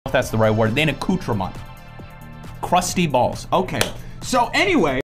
if that's the right word, an accoutrement. Crusty balls. Okay, so anyway,